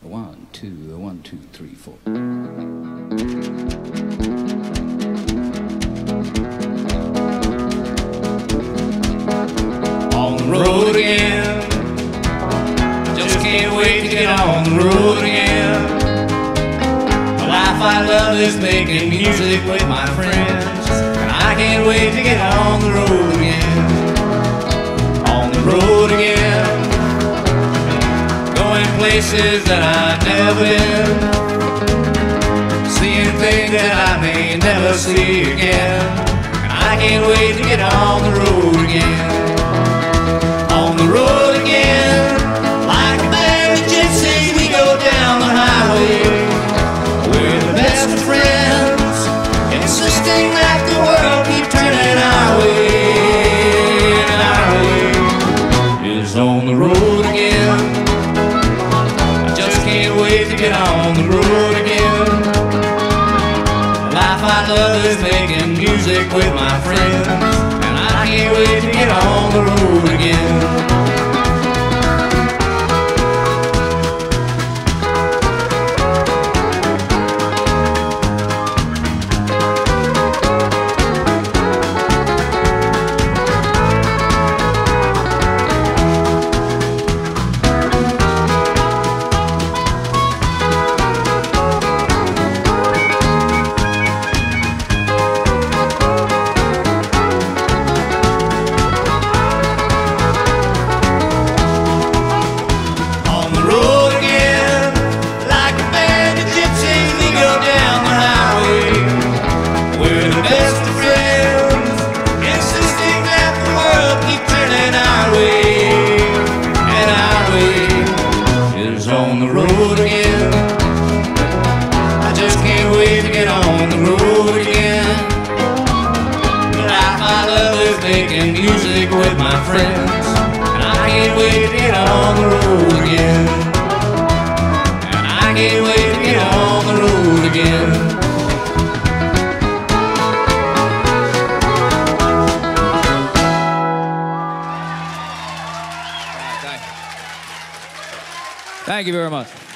1, 2, 1, 2, 3, 4. On the road again, just can't wait to get on the road again. The life I love is making music with my friends, and I can't wait to get on the road again. On the road again, going places that I've never been, seeing things that I may never see again, and I can't wait to get on the road again. On the road again, like a band of gypsies, we go down the highway. We're the best of friends, insisting that the world keep turning our way. And our way is on the road again. I just can't wait to get on the road again. The life I love is making music with my friends, and I can't wait to get on the road again. On the road again, I just can't wait to get on the road again. The life I love is making music with my friends, and I can't wait to get on the road again. And I can't wait to get on the road again. Thank you very much.